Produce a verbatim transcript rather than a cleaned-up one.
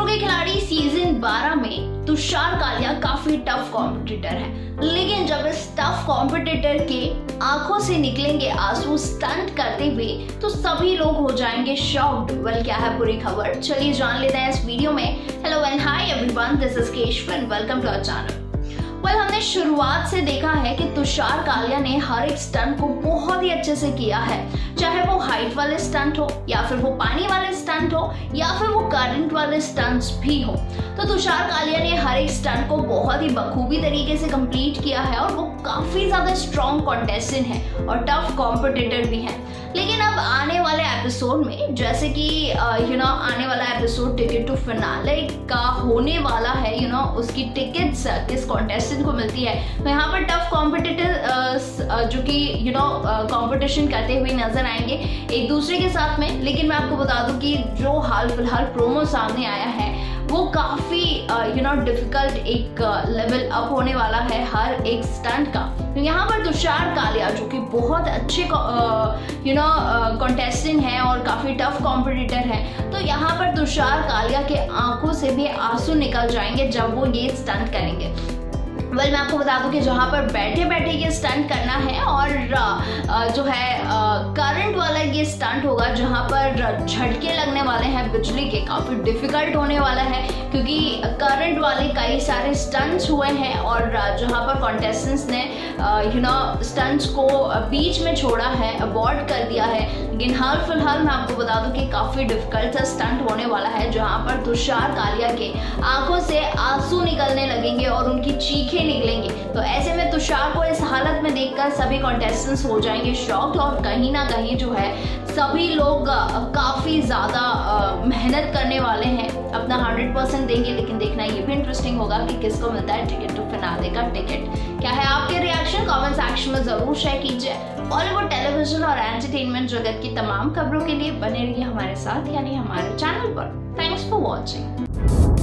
Today खिलाड़ी season बारह में तुषार कालिया काफी टफ कॉम्पिटिटर है, लेकिन जब इस टफ कॉम्पिटिटर के आंखों से निकलेंगे आंसू स्टंट करते हुए तो सभी लोग हो जाएंगे शॉक्ड। वेल, क्या है पूरी खबर, चलिए जान लेते हैं इस वीडियो में। Hello and hi everyone, this is Keshav and welcome to our channel. Well, हमने शुरुआत से देखा है कि तुषार कालिया ने हर एक स्टंट को बहुत ही अच्छे से किया है, चाहे वो हाइट वाले स्टंट हो या फिर वो पानी वाले स्टंट हो या फिर वो करंट वाले स्टंट्स भी हो। तो तुषार कालिया ने हर एक स्टंट को बहुत ही बखूबी तरीके से कंप्लीट किया है और वो काफी ज्यादा स्ट्रॉन्ग कॉन्टेस्टेंट है और टफ कॉम्पिटिटर भी है। लेकिन अब आने वाले एपिसोड में, जैसे कि यू नो आने वाला एपिसोड टिकट टू फिनाले का होने वाला है, यू नो उसकी टिकट्स किस कॉन्टेस्टेंट को मिलती है, तो यहाँ पर टफ कॉम्पिटिटर जो कि यू नो कॉम्पिटिशन करते हुए नजर आएंगे एक दूसरे के साथ में। लेकिन मैं आपको बता दूं कि जो हाल फिलहाल प्रोमो सामने आया है वो काफी यू नो डिफिकल्ट एक लेवल uh, अप होने वाला है हर एक स्टंट का। तो यहाँ पर तुषार कालिया जो कि बहुत अच्छे यू नो कॉन्टेस्टेंट है और काफी टफ कॉम्पिटिटर है, तो यहाँ पर तुषार कालिया के आंखों से भी आंसू निकल जाएंगे जब वो ये स्टंट करेंगे। वेल well, मैं आपको बता दूं कि जहाँ पर बैठे बैठे ये स्टंट करना है और जो है करंट वाला ये स्टंट होगा जहाँ पर झटके लगने वाले हैं बिजली के, काफ़ी डिफिकल्ट होने वाला है क्योंकि करंट वाले कई सारे स्टंट्स हुए हैं और जहाँ पर कॉन्टेस्टेंट्स ने यू नो स्टंट्स को बीच में छोड़ा है, अबॉर्ट कर दिया है। लेकिन हाल फिलहाल मैं आपको बता दूं कि काफ़ी डिफिकल्ट सा स्टंट होने वाला है जहाँ पर तुषार कालिया के आंखों से आंसू निकलने लगेंगे और उनकी चीखें निकलेंगे। तो ऐसे में तुषार को इस हालत में देखकर सभी कॉन्टेस्टेंट्स हो जाएंगे शॉक्ड और कहीं ना कहीं जो है सभी लोग काफ़ी ज़्यादा मेहनत करने वाले हैं, अपना हंड्रेड परसेंट देंगे। लेकिन देखना ये भी इंटरेस्टिंग होगा कि किसको मिलता है टिकट टू फिनाले का टिकट। क्या है आपके रिएक्शन, कमेंट सेक्शन में ज़रूर शेयर कीजिए। बॉलीवुड, टेलीविजन और एंटरटेनमेंट जगत की तमाम खबरों के लिए बने रहिए हमारे साथ, यानी हमारे चैनल पर। Thanks for watching.